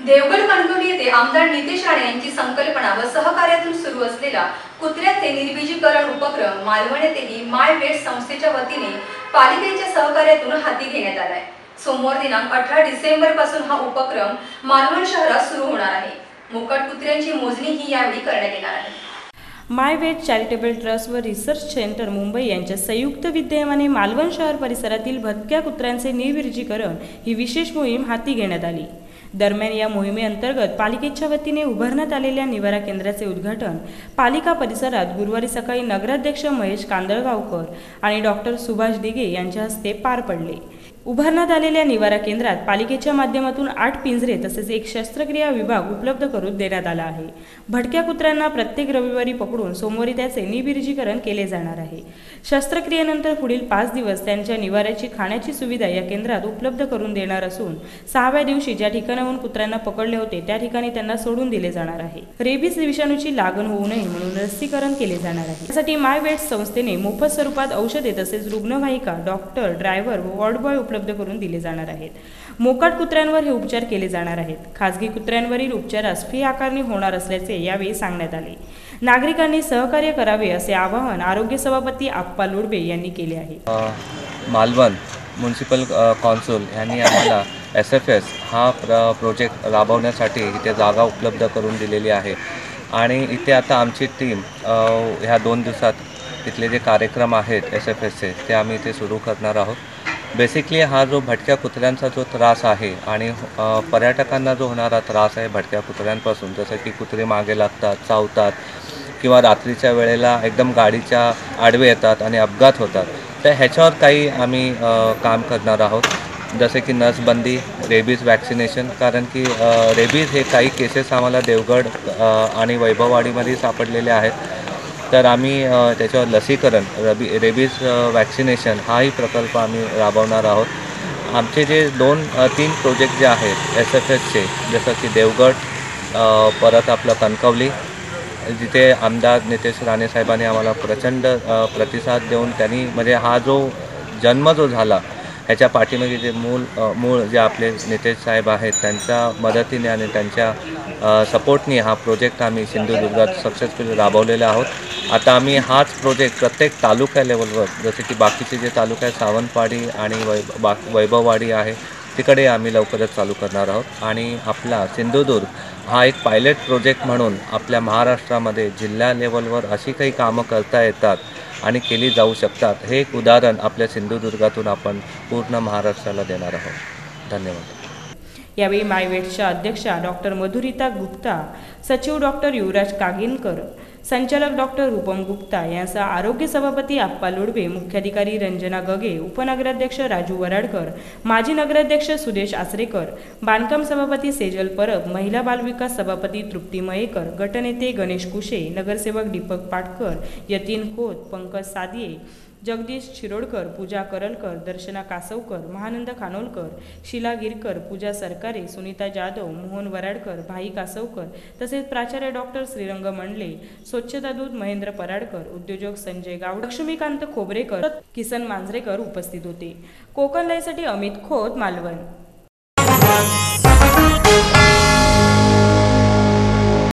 देवगड कणकवली येथे आमदार नितेश राणे यांची संकल्पना व सहकार्यातून सुरू असलेला कुत्र्याचे निर्बीजीकरण उपक्रम मालवण येथील माय वेट संस्थेच्या वतीने पालिकेच्या सहकार्यातून हाती घेण्यात आला आहे। सोमवार दिनांक 18 डिसेंबर पासून हा उपक्रम मालवण शहरात सुरू होणार आहे। मोकाट कुत्र्यांची मोजणी ही यावेळी करण्यात येणार आहे। माय वेट चॅरिटेबल ट्रस्ट व रिसर्च सेंटर मुंबई यांच्या संयुक्त विद्यमाने मालवण शहर परिसरातील भटक्या कुत्र्यांचे निर्बीजीकरण ही विशेष मोहीम हाती घेण्यात आली। दरम्यान या मोहिमेअंतर्गत पालिकेच्या वतीने उभारण्यात आलेल्या निवारा केंद्राचे उद्घाटन पालिका परिसरात गुरुवारी सकाळी नगराध्यक्ष महेश कांदळगावकर आणि डॉक्टर सुभाष दिघे यांच्या हस्ते पार पडले। उभारण्यात आलेल्या निवारा केंद्रात पालिकेच्या माध्यमातून 8 पिंजरे तसेच एक शस्त्रक्रिया विभाग उपलब्ध करून देण्यात आला आहे। भटक्या कुत्र्यांना प्रत्येक रविवारी पकडून सोमवारी त्याचे निर्बीजीकरण केले जाणार आहे। शस्त्रक्रियेनंतर पुढील 5 दिवस त्यांच्या निवाऱ्याची खाण्याची सुविधा या केंद्रात उपलब्ध करून देणार असून 6व्या दिवशी ज्या ठिकाणाहून कुत्र्यांना पकडले होते त्या ठिकाणी त्यांना सोडून दिले जाणार आहे। रेबीज विषाणूची लागण होऊ नये म्हणून लसीकरण केले जाणार आहे। यासाठी माय वेट संस्थेने मोफत स्वरूपात औषधे तसेच रुग्णवाहिका, डॉक्टर, ड्रायव्हर व वॉर्ड बॉय उपलब्ध करून दिले जाणार आहेत। मोकाट कुत्र्यांवर हे उपचार केले जाणार आहेत। खासगी कुत्र्यांवरील उपचारास फी आकारणी होणार असल्याचे यावेळी सांगण्यात आले। नागरिकांनी सहकार्य करावे असे आवाहन आरोग्य सभापती आप्पा लोडबे यांनी केले आहे। मालवण म्युनिसिपल कौन्सिल यांनी आम्हाला SFS हा प्रोजेक्ट राबवण्यासाठी इथे जागा उपलब्ध करून दिलेली आहे आणि इथे आता आमची टीम ह्या 2 दिवसात इथले जे कार्यक्रम आहेत SFSचे ते आम्ही इथे सुरू करणार आहोत। बेसिकली हा जो भटक्या कुत्र्यांचा जो त्रास आहे आणि पर्यटकांना जो होणारा त्रास आहे भटक्या कुत्र्यांपासून, जसं की कुत्रे मागे लागतात, चावतात किंवा रात्रीच्या वेळेला एकदम गाडीच्या आडवे येतात आणि अपघात होतात, तर ह्याच्यावर काही आम्ही काम करणार आहोत। जसे की नसबंदी, रेबीज वॅक्सिनेशन, कारण की रेबीज हे काही केसेस आम्हाला देवगड आणि वैभववाडीमध्ये सापडलेले आहेत, तर आम्ही त्याच्यावर लसीकरण, रेबीज वॅक्सिनेशन हाही प्रकल्प आम्ही राबवणार आहोत। आमचे जे 2-3 प्रोजेक्ट जे आहेत SFSचे, जसं की देवगड, परत आपलं कणकवली, जिथे आमदार नितेश राणे साहेबांनी आम्हाला प्रचंड प्रतिसाद देऊन त्यांनी म्हणजे हा जो जन्म जो झाला ह्याच्या पाठीमागे जे मूळ जे आपले नितेश साहेब आहेत त्यांच्या मदतीने आणि त्यांच्या सपोर्टने हा प्रोजेक्ट आम्ही सिंधुदुर्गात सक्सेसफुली राबवलेला आहोत। आता आम्ही हाच प्रोजेक्ट प्रत्येक तालुका लेवलवर, जसे की बाकीचे जे तालुका आहेत सावंतवाडी आणि वैभववाडी आहे तिकडे आम्ही लवकरच चालू करणार आहोत। आणि आपला सिंधुदुर्ग हा एक पायलट प्रोजेक्ट म्हणून आपल्या महाराष्ट्रामध्ये जिल्हा लेवलवर अशी काही कामं करता येतात आणि केली जाऊ शकतात, हे एक उदाहरण आपल्या सिंधुदुर्गातून आपण पूर्ण महाराष्ट्राला देणार आहोत। धन्यवाद। यावेळी मायवेटच्या अध्यक्षा डॉक्टर मधुरिता गुप्ता, सचिव डॉक्टर युवराज कागिनकर, संचालक डॉक्टर रूपम गुप्ता यांसह आरोग्य सभापती आप्पा लोडबे, मुख्याधिकारी रंजना गगे, उपनगराध्यक्ष राजू वराडकर, माजी नगराध्यक्ष सुदेश आसरेकर, बांधकाम सभापती सेजल परब, महिला बालविकास सभापती तृप्ती मयेकर, गटनेते गणेश कुशे, नगरसेवक दीपक पाटकर, यतीन खोत, पंकज सादिये, जगदीश शिरोडकर, पूजा करलकर, दर्शना कासवकर, महानंद खानोलकर, शीला गिरकर, पूजा सरकारे, सुनीता जाधव, मोहन वराडकर, भाई कासवकर तसेच प्राचार्य डॉक्टर श्रीरंग मंडले, स्वच्छता दूत महेंद्र पराडकर, उद्योजक संजय गावडे, लक्ष्मीकांत खोबरेकर, किसन मांजरेकर उपस्थित होते। कोकण लाईव्हसाठी अमित खोत, मालवण।